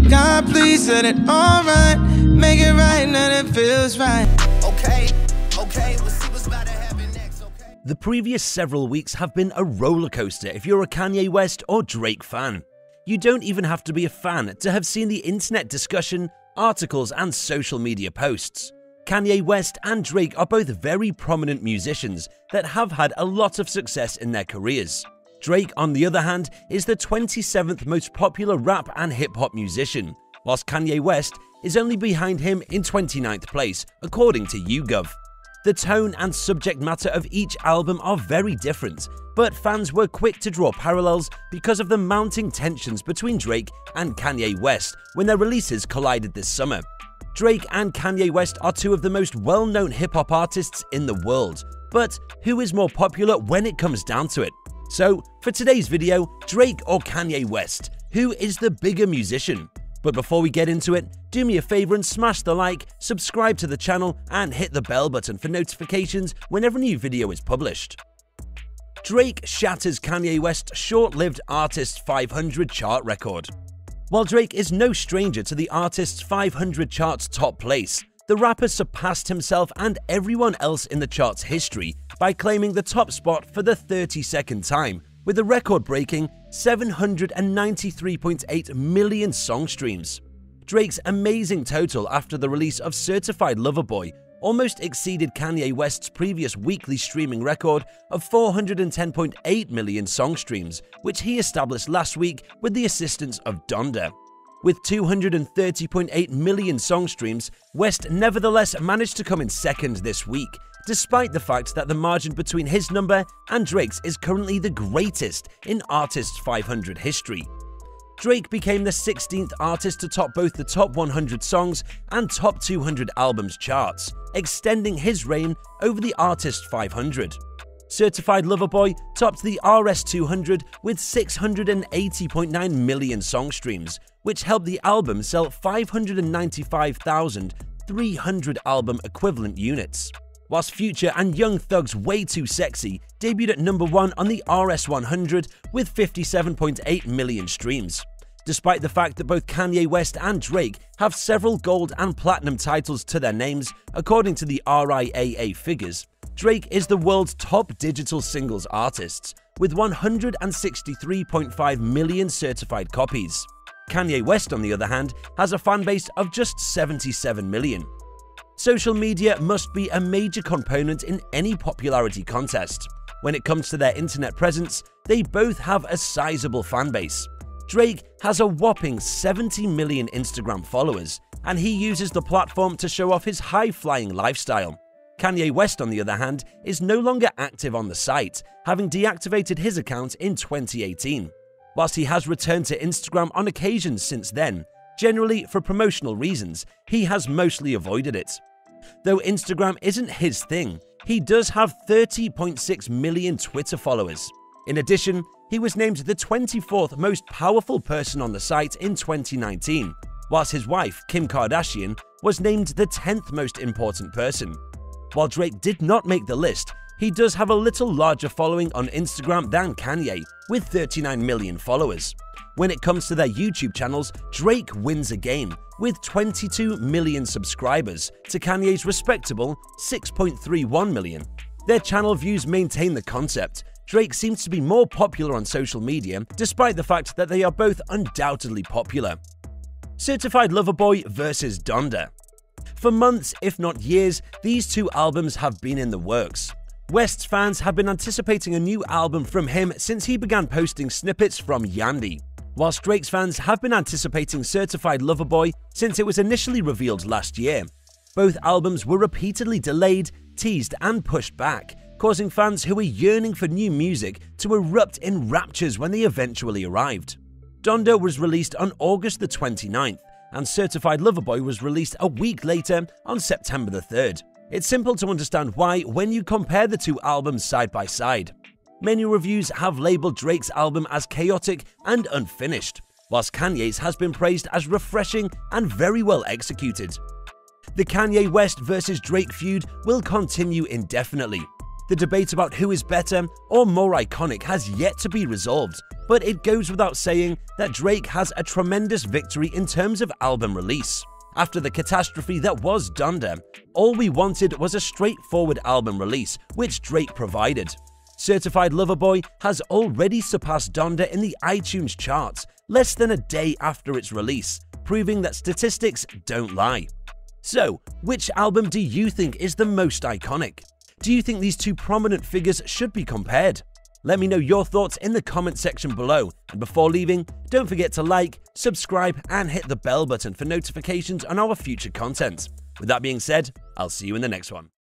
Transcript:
God, please set it all right. Make it right now that feels right. Okay, we'll see what's about to happen next, okay? The previous several weeks have been a roller coaster if you're a Kanye West or Drake fan. You don't even have to be a fan to have seen the internet discussion, articles, and social media posts. Kanye West and Drake are both very prominent musicians that have had a lot of success in their careers. Drake, on the other hand, is the 27th most popular rap and hip-hop musician, whilst Kanye West is only behind him in 29th place, according to YouGov. The tone and subject matter of each album are very different, but fans were quick to draw parallels because of the mounting tensions between Drake and Kanye West when their releases collided this summer. Drake and Kanye West are two of the most well-known hip-hop artists in the world, but who is more popular when it comes down to it? So, for today's video, Drake or Kanye West, who is the bigger musician? But before we get into it, do me a favor and smash the like, subscribe to the channel, and hit the bell button for notifications whenever a new video is published. Drake shatters Kanye West's short-lived Artist 500 chart record. While Drake is no stranger to the Artist 500 chart's top place, the rapper surpassed himself and everyone else in the chart's history by claiming the top spot for the 32nd time, with a record-breaking 793.8 million song streams. Drake's amazing total after the release of Certified Lover Boy almost exceeded Kanye West's previous weekly streaming record of 410.8 million song streams, which he established last week with the assistance of Donda. With 230.8 million song streams, West nevertheless managed to come in second this week, despite the fact that the margin between his number and Drake's is currently the greatest in Artist 500 history. Drake became the 16th artist to top both the top 100 songs and top 200 albums charts, extending his reign over the Artist 500. Certified Lover Boy topped the RS 200 with 680.9 million song streams, which helped the album sell 595,300 album equivalent units. Whilst Future and Young Thug's Way Too Sexy debuted at number 1 on the RS 100 with 57.8 million streams. Despite the fact that both Kanye West and Drake have several gold and platinum titles to their names, according to the RIAA figures, Drake is the world's top digital singles artist, with 163.5 million certified copies. Kanye West, on the other hand, has a fanbase of just 77 million. Social media must be a major component in any popularity contest. When it comes to their internet presence, they both have a sizable fanbase. Drake has a whopping 70 million Instagram followers, and he uses the platform to show off his high-flying lifestyle. Kanye West, on the other hand, is no longer active on the site, having deactivated his account in 2018. Whilst he has returned to Instagram on occasions since then, generally for promotional reasons, he has mostly avoided it. Though Instagram isn't his thing, he does have 30.6 million Twitter followers. In addition, he was named the 24th most powerful person on the site in 2019, whilst his wife, Kim Kardashian, was named the 10th most important person. While Drake did not make the list, he does have a little larger following on Instagram than Kanye, with 39 million followers. When it comes to their YouTube channels, Drake wins again, with 22 million subscribers to Kanye's respectable 6.31 million. Their channel views maintain the concept. Drake seems to be more popular on social media, despite the fact that they are both undoubtedly popular. Certified Lover Boy vs. Donda. For months, if not years, these two albums have been in the works. West's fans have been anticipating a new album from him since he began posting snippets from Yandy, whilst Drake's fans have been anticipating Certified Lover Boy since it was initially revealed last year. Both albums were repeatedly delayed, teased, and pushed back, causing fans who were yearning for new music to erupt in raptures when they eventually arrived. Donda was released on August the 29th, and Certified Lover Boy was released a week later on September the 3rd. It's simple to understand why when you compare the two albums side by side. Many reviews have labeled Drake's album as chaotic and unfinished, whilst Kanye's has been praised as refreshing and very well executed. The Kanye West vs. Drake feud will continue indefinitely. The debate about who is better or more iconic has yet to be resolved, but it goes without saying that Drake has a tremendous victory in terms of album release. After the catastrophe that was Donda, all we wanted was a straightforward album release, which Drake provided. Certified Lover Boy has already surpassed Donda in the iTunes charts less than a day after its release, proving that statistics don't lie. So, which album do you think is the most iconic? Do you think these two prominent figures should be compared? Let me know your thoughts in the comment section below, and before leaving, don't forget to like, subscribe, and hit the bell button for notifications on our future content. With that being said, I'll see you in the next one.